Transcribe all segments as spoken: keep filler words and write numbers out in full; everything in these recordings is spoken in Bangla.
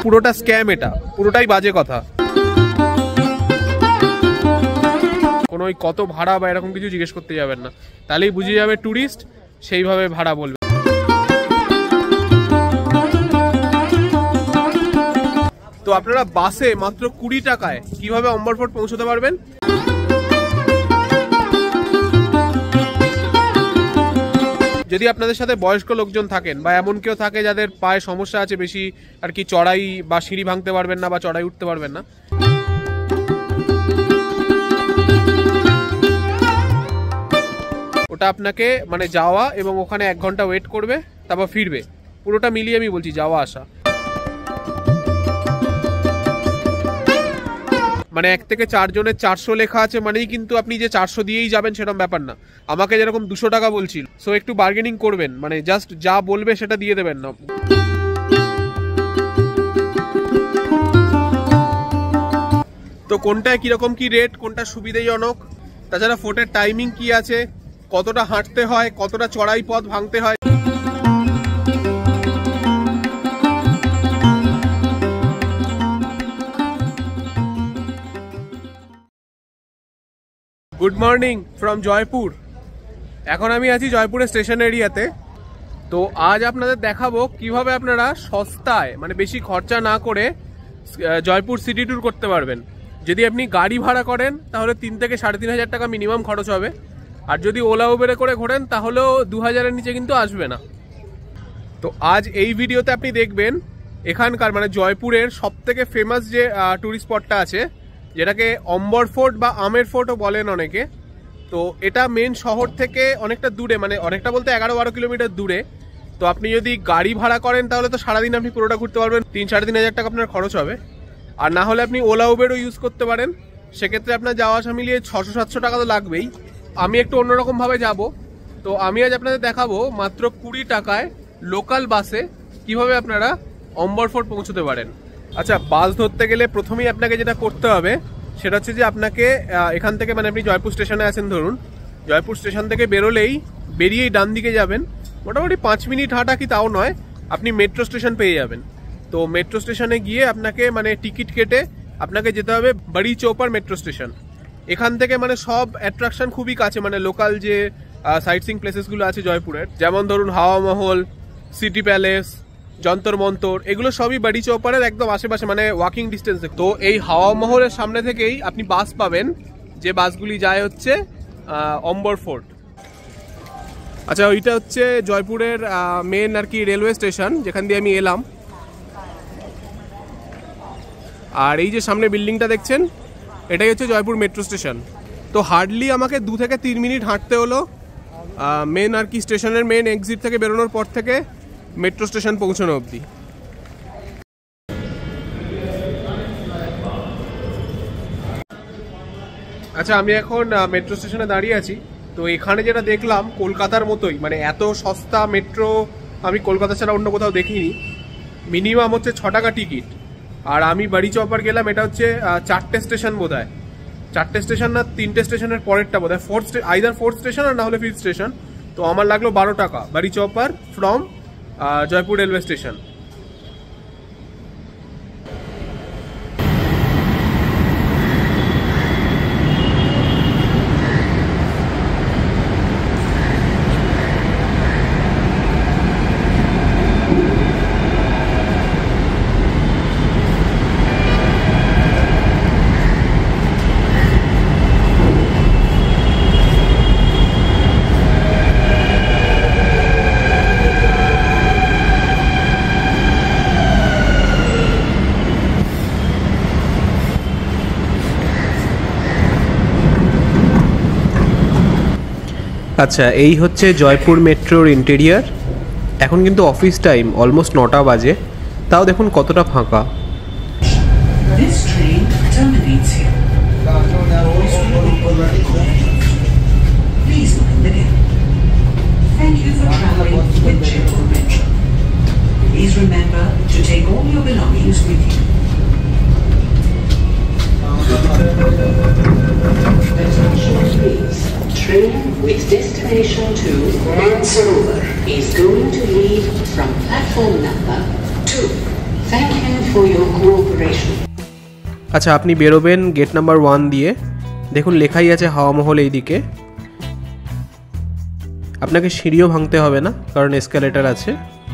পুরোটা স্ক্যাম, এটা পুরোটাই বাজে কথা। কোনো ওই কত ভাড়া বা এরকম কিছু জিজ্ঞেস করতে যাবেন না, তাহলেই বুঝে যাবে ট্যুরিস্ট, সেইভাবে ভাড়া বলবে। তো আপনারা বাসে মাত্র কুড়ি টাকায় কিভাবে অম্বর ফোর্ট পৌঁছতে পারবেন। যদি আপনাদের সাথে বয়স্ক লোকজন থাকেন বা এমন কেউ থাকে যাদের পায়ে সমস্যা আছে বেশি আর কি, চড়াই বা সিঁড়ি ভাঙতে পারবেন না বা চড়াই উঠতে পারবেন না, ওটা আপনাকে মানে যাওয়া এবং ওখানে এক ঘন্টা ওয়েট করবে, তারপর ফিরবে। পুরোটা মিলিয়ে আমি বলছি, যাওয়া আসা। মানে এক থেকে চারজনের চারশো লেখা আছে মানেই কিন্তু আপনি যে চারশো দিয়েই যাবেন সেরকম ব্যাপার না। আমাকে যেরকম দুশো টাকা বলছিল, সো একটু বার্গেনিং করবেন, মানে জাস্ট যা বলবে সেটা দিয়ে দেবেন না। তো কোনটায় কিরকম কি রেট, কোনটা সুবিধাজনক, তাছাড়া ফোর্টের টাইমিং কি আছে, কতটা হাঁটতে হয়, কতটা চড়াই পথ ভাঙতে হয়। Good morning from Jaipur. এখন আমি আছি জয়পুরের স্টেশন এরিয়াতে। তো আজ আপনাদের দেখাবো কিভাবে আপনারা সস্তায় মানে বেশি খরচা না করে জয়পুর সিটি ট্যুর করতে পারবেন। যদি আপনি গাড়ি ভাড়া করেন তাহলে তিন থেকে সাড়ে তিন হাজার টাকা মিনিমাম খরচ হবে, আর যদি ওলা উবেরে করে ঘোরেন তাহলেও দু হাজারের নিচে কিন্তু আসবে না। তো আজ এই ভিডিওতে আপনি দেখবেন এখানকার মানে জয়পুরের সব থেকে ফেমাস যে ট্যুরিস্ট স্পটটা আছে, যেটাকে অম্বর ফোর্ট বা আমের ফোর্টও বলেন অনেকে। তো এটা মেন শহর থেকে অনেকটা দূরে, মানে অনেকটা বলতে এগারো বারো কিলোমিটার দূরে। তো আপনি যদি গাড়ি ভাড়া করেন তাহলে তো সারাদিন আপনি পুরোটা ঘুরতে পারবেন, তিন সাড়ে তিন হাজার টাকা আপনার খরচ হবে। আর না হলে আপনি ওলা উবেরও ইউজ করতে পারেন, সেক্ষেত্রে আপনার যাওয়া আসা মিলিয়ে ছশো সাতশো টাকা তো লাগবেই। আমি একটু অন্যরকমভাবে যাব, তো আমি আজ আপনাদের দেখাবো মাত্র কুড়ি টাকায় লোকাল বাসে কিভাবে আপনারা অম্বর ফোর্ট পৌঁছতে পারেন। আচ্ছা, বাস ধরতে গেলে প্রথমেই আপনাকে যেটা করতে হবে সেটা হচ্ছে যে আপনাকে এখান থেকে মানে আপনি জয়পুর স্টেশনে আছেন ধরুন, জয়পুর স্টেশন থেকে বেরোলেই বেরিয়েই ডান দিকে যাবেন, মোটামুটি পাঁচ মিনিট হাঁটা কি তাও নয়, আপনি মেট্রো স্টেশন পেয়ে যাবেন। তো মেট্রো স্টেশনে গিয়ে আপনাকে মানে টিকিট কেটে আপনাকে যেতে হবে বড়ি চৌপার মেট্রো স্টেশন। এখান থেকে মানে সব অ্যাট্রাকশন খুবই কাছে, মানে লোকাল যে সাইট সিইং প্লেসেসগুলো আছে জয়পুরের, যেমন ধরুন হাওয়া মহল, সিটি প্যালেস, যন্তর মন্তর, এগুলো সবই বড়ি চৌপারের একদম আশেপাশে, মানে ওয়াকিং ডিস্টেন্সে। তো এই হাওয়া মহলের সামনে থেকেই আপনি বাস পাবেন, যে বাসগুলি যায় হচ্ছে অম্বর ফোর্ট। আচ্ছা, ওইটা হচ্ছে জয়পুরের মেন আর কি রেলওয়ে স্টেশন, যেখান দিয়ে আমি এলাম। আর এই যে সামনে বিল্ডিংটা দেখছেন, এটাই হচ্ছে জয়পুর মেট্রো স্টেশন। তো হার্ডলি আমাকে দু থেকে তিন মিনিট হাঁটতে হলো মেন আর কি স্টেশনের মেন এক্সিট থেকে বেরোনোর পর থেকে মেট্রো স্টেশন পৌঁছানো অবধি। আচ্ছা, আমি এখন মেট্রো স্টেশনে দাঁড়িয়ে আছি। তো এখানে যেটা দেখলাম কলকাতার মতোই, মানে এত সস্তা মেট্রো আমি কলকাতা ছাড়া অন্য কোথাও দেখিনি। মিনিমাম হচ্ছে ছ টাকা টিকিট, আর আমি বড়ি চৌপার গেলাম, এটা হচ্ছে চারটে স্টেশন বোধ হয়, চারটে স্টেশন না তিনটে স্টেশনের পরেরটা বোধ হয় ফোর্থ, আইদার ফোর্থ স্টেশন আর না হলে ফিফথ স্টেশন। তো আমার লাগলো বারো টাকা Badi Chaupar from Jaipur railway station. আচ্ছা, এই হচ্ছে জয়পুর মেট্রোর ইন্টেরিয়ার। এখন কিন্তু অফিস টাইম, অলমোস্ট নটা বাজে, তাও দেখুন কতটা ফাঁকা। Train with destination to Mansarovar is going to leave from platform number two Thank you for your cooperation. আচ্ছা, আপনি বেরোবেন গেট নাম্বার ওয়ান দিয়ে। দেখুন লেখাই আছে হাওয়া মহল এই দিকে। আপনাকে সিঁড়িও ভাঙতে হবে না, কারণ এসকেলেটর আছে।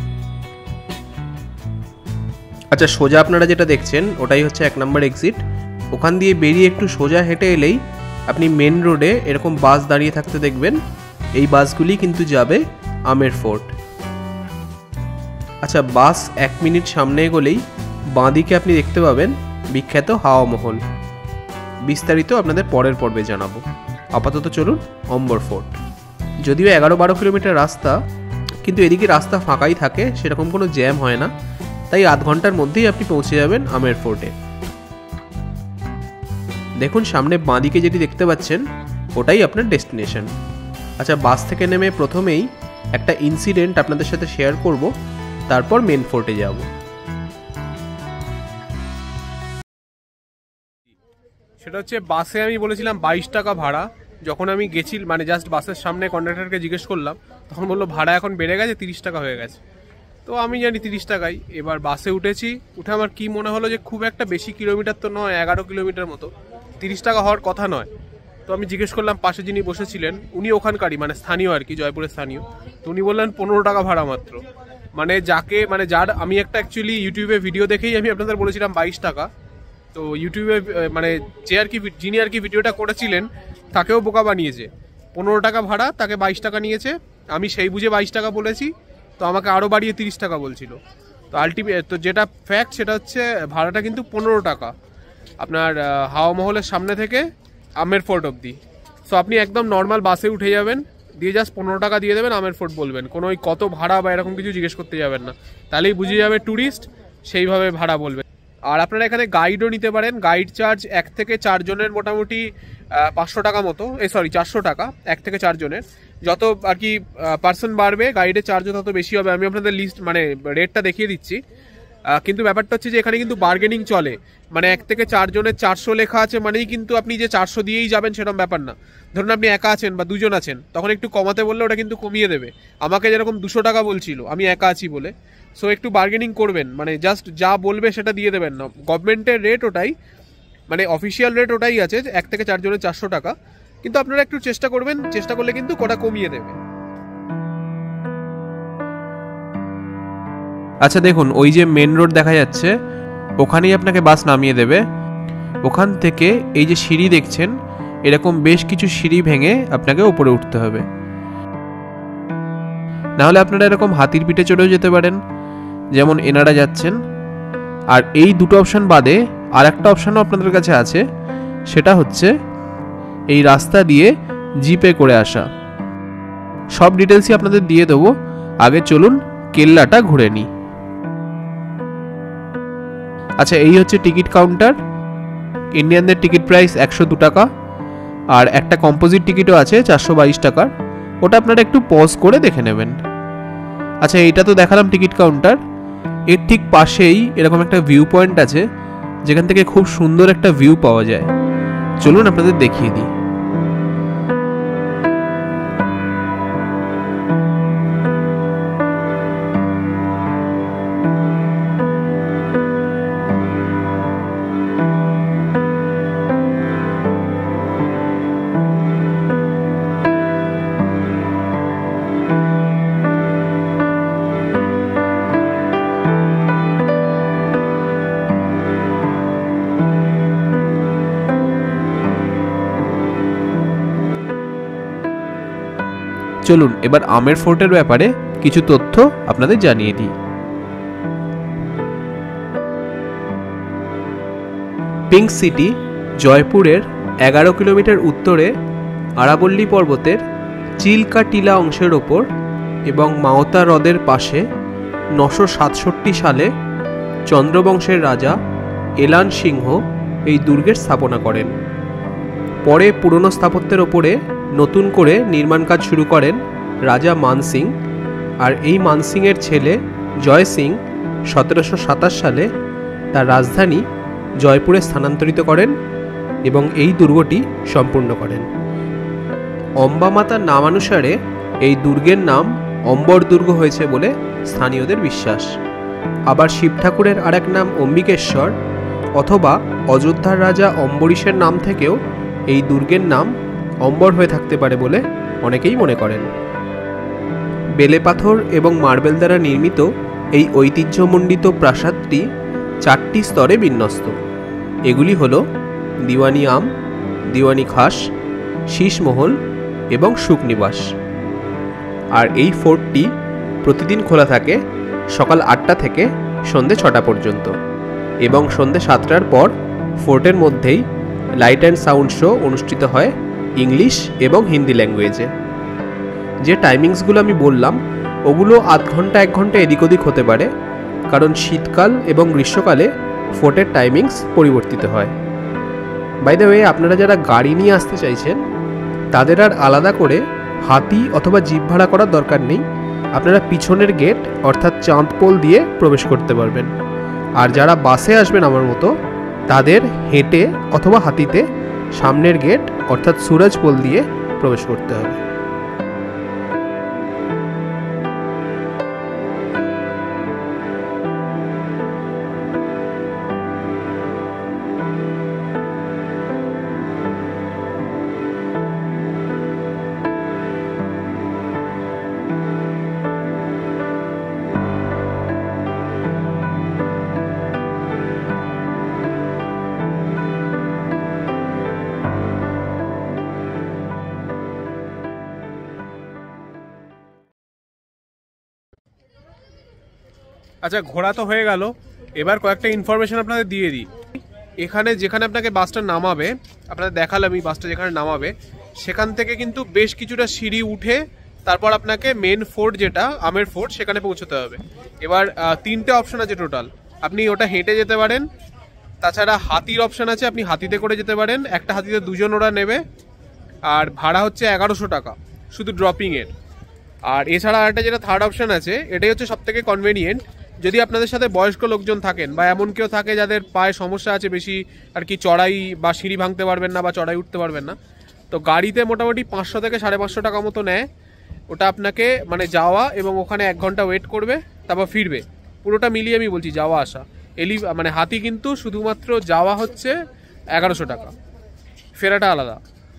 আচ্ছা, সোজা আপনারা যেটা দেখছেন ওটাই হচ্ছে এক নম্বর এক্সিট। ওখান দিয়ে বেরিয়ে একটু সোজা হেঁটে এলেই আপনি মেন রোডে এরকম বাস দাঁড়িয়ে থাকতে দেখবেন। এই বাসগুলি কিন্তু যাবে আমের ফোর্ট। আচ্ছা, বাস এক মিনিট সামনে এগোলেই বাঁদিকে আপনি দেখতে পাবেন বিখ্যাত হাওয়া মহল। বিস্তারিত আপনাদের পরের পর্বে জানাবো। আপাতত চলুন অম্বর ফোর্ট। যদিও এগারো বারো কিলোমিটার রাস্তা, কিন্তু এদিকে রাস্তা ফাঁকাই থাকে, সেরকম কোনো জ্যাম হয় না, তাই আধ ঘন্টার মধ্যেই আপনি পৌঁছে যাবেন আমের ফোর্টে। দেখুন সামনে বাঁদিকে যেটি দেখতে পাচ্ছেন ওটাই আপনার ডেস্টিনেশন। আচ্ছা, বাস থেকে নেমে প্রথমেই একটা ইনসিডেন্ট আপনাদের সাথে শেয়ার করব, তারপর মেন ফোর্টে যাব। সেটা হচ্ছে বাসে আমি বলেছিলাম বাইশ টাকা ভাড়া। যখন আমি গেছি মানে জাস্ট বাসের সামনে কন্ডাক্টরকে জিজ্ঞেস করলাম, তখন বললো ভাড়া এখন বেড়ে গেছে, তিরিশ টাকা হয়ে গেছে। তো আমি জানি তিরিশ টাকাই। এবার বাসে উঠেছি, উঠে আমার কি মনে হলো যে খুব একটা বেশি কিলোমিটার তো নয়, এগারো কিলোমিটার মতো, তিরিশ টাকা হওয়ার কথা নয়। তো আমি জিজ্ঞেস করলাম পাশে যিনি বসেছিলেন, উনি ওখানকারই মানে স্থানীয় আর কি, জয়পুরের স্থানীয়। তো উনি বললেন পনেরো টাকা ভাড়া মাত্র। মানে যাকে মানে যার আমি একটা অ্যাকচুয়ালি ইউটিউবে ভিডিও দেখেই আমি আপনাদের বলেছিলাম বাইশ টাকা। তো ইউটিউবে মানে যে আর কি যিনি আর কি ভিডিওটা করেছিলেন তাকেও বোকা বানিয়েছে। পনেরো টাকা ভাড়া, তাকে বাইশ টাকা নিয়েছে। আমি সেই বুঝে বাইশ টাকা বলেছি, তো আমাকে আরও বাড়িয়ে তিরিশ টাকা বলছিল। তো আলটিমেট তো যেটা ফ্যাক্ট সেটা হচ্ছে ভাড়াটা কিন্তু পনেরো টাকা আপনার হাওয়া মহলের সামনে থেকে আমের ফোর্ট অবধি। সো আপনি একদম নর্মাল বাসে উঠে যাবেন, দিয়ে জাস্ট পনেরো টাকা দিয়ে দেবেন, আমের ফোর্ট বলবেন, কোনো ওই কত ভাড়া বা এরকম কিছু জিজ্ঞেস করতে যাবেন না, তাহলেই বুঝে যাবে ট্যুরিস্ট, সেইভাবে ভাড়া বলবেন। আর আপনারা এখানে গাইডও নিতে পারেন। গাইড চার্জ এক থেকে চারজনের মোটামুটি পাঁচশো টাকা মতো, এই সরি চারশো টাকা এক থেকে চারজনের। যত আর কি পার্সন বাড়বে গাইডের চার্জও তত বেশি হবে। আমি আপনাদের লিস্ট মানে রেটটা দেখিয়ে দিচ্ছি। কিন্তু ব্যাপারটা হচ্ছে যে এখানে কিন্তু বার্গেনিং চলে, মানে এক থেকে চারজনের চারশো লেখা আছে মানেই কিন্তু আপনি যে চারশো দিয়েই যাবেন সেরকম ব্যাপার না। ধরুন আপনি একা আছেন বা দুজন আছেন, তখন একটু কমাতে বললে ওটা কিন্তু কমিয়ে দেবে। আমাকে যেরকম দুশো টাকা বলছিল, আমি একা আছি বলে। সো একটু বার্গেনিং করবেন, মানে জাস্ট যা বলবে সেটা দিয়ে দেবেন না। গভর্নমেন্টের রেট ওটাই, মানে অফিসিয়াল রেট ওটাই আছে এক থেকে চারজনের চারশো টাকা, কিন্তু আপনারা একটু চেষ্টা করবেন, চেষ্টা করলে কিন্তু কোটা কমিয়ে দেবে। আচ্ছা দেখুন, ওই যে মেন রোড দেখা যাচ্ছে, ওখানেই আপনাকে বাস নামিয়ে দেবে। ওখান থেকে এই যে সিঁড়ি দেখছেন, এরকম বেশ কিছু সিঁড়ি ভেঙে আপনাকে উপরে উঠতে হবে। নাহলে আপনারা এরকম হাতির পিঠে চড়েও যেতে পারেন, যেমন এনারা যাচ্ছেন। আর এই দুটো অপশান বাদে আর একটা অপশানও আপনাদের কাছে আছে, সেটা হচ্ছে এই রাস্তা দিয়ে জিপে করে আসা। সব ডিটেলসই আপনাদের দিয়ে দেবো। আগে চলুন কেল্লাটা ঘুরে নিই। আচ্ছা, এই হচ্ছে টিকিট কাউন্টার। ইন্ডিয়ানদের টিকিট প্রাইস একশো দু টাকা, আর একটা কম্পোজিট টিকিটও আছে চারশো বাইশ টাকার, ওটা আপনারা একটু পজ করে দেখে নেবেন। আচ্ছা, এইটা তো দেখালাম টিকিট কাউন্টার। এর ঠিক পাশেই এরকম একটা ভিউ পয়েন্ট আছে, যেখান থেকে খুব সুন্দর একটা ভিউ পাওয়া যায়। চলুন আপনাদের দেখিয়ে দিই। চলুন এবার আমের ফোর্টের ব্যাপারে কিছু তথ্য আপনাদের জানিয়ে দিই। পিঙ্ক সিটি জয়পুরের এগারো কিলোমিটার উত্তরে আরাবল্লী পর্বতের চিল্কা টিলা অংশের ওপর এবং মাওতা হ্রদের পাশে নশো সাতষট্টি সালে চন্দ্রবংশের রাজা এলান সিংহ এই দুর্গের স্থাপনা করেন। পরে পুরনো স্থাপত্যের ওপরে নতুন করে নির্মাণ কাজ শুরু করেন রাজা মান সিং। আর এই মান সিংয়ের ছেলে জয় সিং সতেরোশো সাতাশ সালে তার রাজধানী জয়পুরে স্থানান্তরিত করেন এবং এই দুর্গটি সম্পূর্ণ করেন। অম্বা মাতার নামানুসারে এই দুর্গের নাম অম্বর দুর্গ হয়েছে বলে স্থানীয়দের বিশ্বাস। আবার শিব ঠাকুরের আরেক নাম অম্বিকেশ্বর, অথবা অযোধ্যার রাজা অম্বরীশের নাম থেকেও এই দুর্গের নাম অম্বর হয়ে থাকতে পারে বলে অনেকেই মনে করেন। বেলে পাথর এবং মার্বেল দ্বারা নির্মিত এই ঐতিহ্যমণ্ডিত প্রাসাদটি চারটি স্তরে বিন্যস্ত। এগুলি হল দিওয়ানি আম, দিওয়ানি খাস, শীষমহল এবং সুখনিবাস। আর এই ফোর্টটি প্রতিদিন খোলা থাকে সকাল আটটা থেকে সন্ধ্যে ছটা পর্যন্ত, এবং সন্ধ্যে সাতটার পর ফোর্টের মধ্যেই লাইট অ্যান্ড সাউন্ড শো অনুষ্ঠিত হয় ইংলিশ এবং হিন্দি ল্যাঙ্গুয়েজে। যে টাইমিংসগুলো আমি বললাম ওগুলো আধ ঘন্টা এক ঘন্টা এদিক ওদিক হতে পারে, কারণ শীতকাল এবং গ্রীষ্মকালে ফোর্টের টাইমিংস পরিবর্তিত হয়। বাই দ্য ওয়ে, আপনারা যারা গাড়ি নিয়ে আসতে চাইছেন তাদের আর আলাদা করে হাতি অথবা জিপ ভাড়া করার দরকার নেই। আপনারা পিছনের গেট অর্থাৎ চাঁদপোল দিয়ে প্রবেশ করতে পারবেন। আর যারা বাসে আসবেন আমার মতো, তাদের হেঁটে অথবা হাতিতে সামনের গেট অর্থাৎ সুরজপোল দিয়ে প্রবেশ করতে হবে। আচ্ছা, ঘোরা তো হয়ে গেল, এবার কয়েকটা ইনফরমেশন আপনাদের দিয়ে দিই। এখানে যেখানে আপনাকে বাসটা নামাবে, আপনাদের দেখালাম এই বাসটা যেখানে নামাবে, সেখান থেকে কিন্তু বেশ কিছুটা সিঁড়ি উঠে তারপর আপনাকে মেন ফোর্ট, যেটা আমের ফোর্ট, সেখানে পৌঁছতে হবে। এবার তিনটে অপশন আছে টোটাল। আপনি ওটা হেঁটে যেতে পারেন, তাছাড়া হাতির অপশন আছে, আপনি হাতিতে করে যেতে পারেন। একটা হাতিতে দুজন ওরা নেবে, আর ভাড়া হচ্ছে এগারোশো টাকা শুধু ড্রপিংয়ের। আর এছাড়া আরেকটা যেটা থার্ড অপশন আছে, এটাই হচ্ছে সব থেকে কনভেনিয়েন্ট। যদি আপনাদের সাথে বয়স্ক লোকজন থাকেন বা এমন কেউ থাকে যাদের পায়ে সমস্যা আছে বেশি, আর কি চড়াই বা সিঁড়ি ভাঙতে পারবেন না বা চড়াই উঠতে পারবেন না, তো গাড়িতে মোটামুটি পাঁচশো থেকে সাড়ে পাঁচশো টাকা মতো নেয়। ওটা আপনাকে মানে যাওয়া এবং ওখানে এক ঘন্টা ওয়েট করবে, তারপর ফিরবে। পুরোটা মিলিয়ে আমি বলছি যাওয়া আসা। এলি মানে হাতি কিন্তু শুধুমাত্র যাওয়া হচ্ছে এগারোশো টাকা, ফেরাটা আলাদা।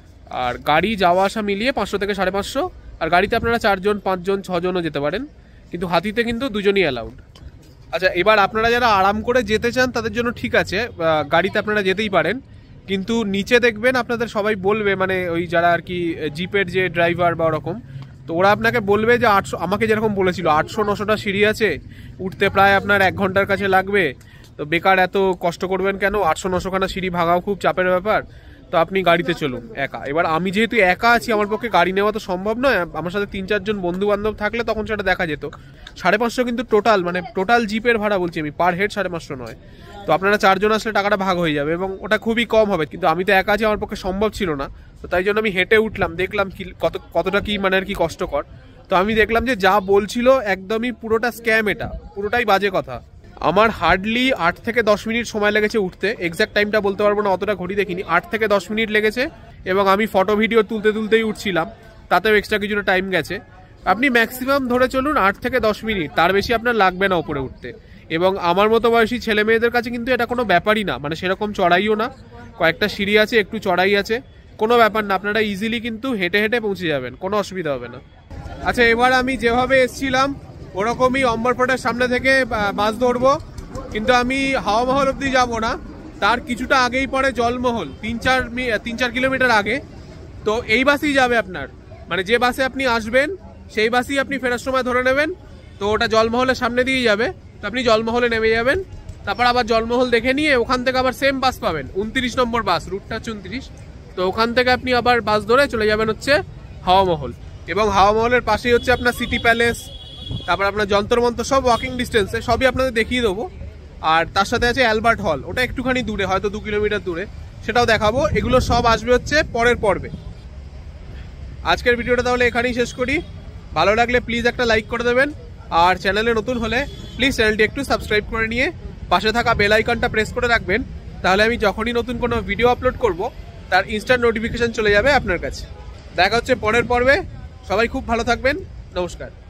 আর গাড়ি যাওয়া আসা মিলিয়ে পাঁচশো থেকে সাড়ে পাঁচশো। আর গাড়িতে আপনারা চারজন, পাঁচজন, ছজনও যেতে পারেন, কিন্তু হাতিতে কিন্তু দুজনই অ্যালাউড। আচ্ছা, এবার আপনারা যারা আরাম করে যেতে চান তাদের জন্য ঠিক আছে, গাড়িতে আপনারা যেতেই পারেন, কিন্তু নিচে দেখবেন আপনাদের সবাই বলবে, মানে ওই যারা আর কি জিপের যে ড্রাইভার বা ওরকম, তো ওরা আপনাকে বলবে যে আটশো, আমাকে যেরকম বলেছিল আটশো নশোটা সিঁড়ি আছে, উঠতে প্রায় আপনার এক ঘন্টার কাছে লাগবে, তো বেকার এত কষ্ট করবেন কেন, আটশো নশোখানা সিঁড়ি ভাগাও খুব চাপের ব্যাপার, তো আপনি গাড়িতে চলুন একা। এবার আমি যেহেতু একা আছি, আমার পক্ষে গাড়ি নেওয়া তো সম্ভব নয়। আমার সাথে তিন চারজন বন্ধু বান্ধব থাকলে তখন সেটা দেখা যেত। সাড়ে পাঁচশো কিন্তু টোটাল, মানে টোটাল জিপের ভাড়া বলছি আমি, পার হেড সাড়ে পাঁচশো নয়। তো আপনারা চারজন আসলে টাকাটা ভাগ হয়ে যাবে এবং ওটা খুবই কম হবে। কিন্তু আমি তো একা আছি, আমার পক্ষে সম্ভব ছিল না, তো তাই জন্য আমি হেঁটে উঠলাম, দেখলাম কি কত কতটা কি মানে আর কি কষ্টকর। তো আমি দেখলাম যে যা বলছিল একদমই পুরোটা স্ক্যাম, এটা পুরোটাই বাজে কথা। আমার হার্ডলি আট থেকে দশ মিনিট সময় লেগেছে উঠতে, এক্স্যাক্ট টাইমটা বলতে পারবো না, অতটা ঘড়ি দেখিনি, আট থেকে দশ মিনিট লেগেছে। এবং আমি ফটো ভিডিও তুলতে তুলতেই উঠছিলাম, তাতেও এক্সট্রা কিছুটা টাইম গেছে। আপনি ম্যাক্সিমাম ধরে চলুন আট থেকে দশ মিনিট, তার বেশি আপনার লাগবে না উপরে উঠতে। এবং আমার মতো বয়সী ছেলে মেয়েদের কাছে কিন্তু এটা কোনো ব্যাপারই না, মানে সেরকম চড়াইও না, কয়েকটা সিঁড়ি আছে, একটু চড়াই আছে, কোনো ব্যাপার না, আপনারা ইজিলি কিন্তু হেঁটে হেঁটে পৌঁছে যাবেন, কোনো অসুবিধা হবে না। আচ্ছা, এবার আমি যেভাবে এসেছিলাম ওরকমই অম্বর ফোর্টের সামনে থেকে বাস ধরবো, কিন্তু আমি হাওয়া মহল অব্দি যাবো না, তার কিছুটা আগেই পড়ে জলমহল, তিন চার তিন চার কিলোমিটার আগে। তো এই বাসেই যাবে আপনার, মানে যে বাসে আপনি আসবেন সেই বাসেই আপনি ফেরার সময় ধরে নেবেন, তো ওটা জলমহলের সামনে দিয়েই যাবে। তো আপনি জলমহলে নেমে যাবেন, তারপর আবার জলমহল দেখে নিয়ে ওখান থেকে আবার সেম বাস পাবেন, উনত্রিশ নম্বর বাস, রুটটা হচ্ছে উনত্রিশ। তো ওখান থেকে আপনি আবার বাস ধরে চলে যাবেন হচ্ছে হাওয়া মহল। এবং হাওয়া মহলের পাশেই হচ্ছে আপনার সিটি প্যালেস, তারপর আপনার যন্তর মন্তর, সব ওয়াকিং ডিস্টেন্সে, সবই আপনাদের দেখিয়ে দেবো। আর তার সাথে আছে অ্যালবার্ট হল, ওটা একটুখানি দূরে, হয়তো দু কিলোমিটার দূরে, সেটাও দেখাবো। এগুলো সব আসবে হচ্ছে পরের পর্বে। আজকের ভিডিওটা তাহলে এখানেই শেষ করি। ভালো লাগলে প্লিজ একটা লাইক করে দেবেন, আর চ্যানেলে নতুন হলে প্লিজ চ্যানেলটি একটু সাবস্ক্রাইব করে নিয়ে পাশে থাকা বেল আইকনটা প্রেস করে রাখবেন, তাহলে আমি যখনই নতুন কোনো ভিডিও আপলোড করব তার ইনস্ট্যান্ট নোটিফিকেশন চলে যাবে আপনার কাছে। দেখা হচ্ছে পরের পর্বে, সবাই খুব ভালো থাকবেন, নমস্কার।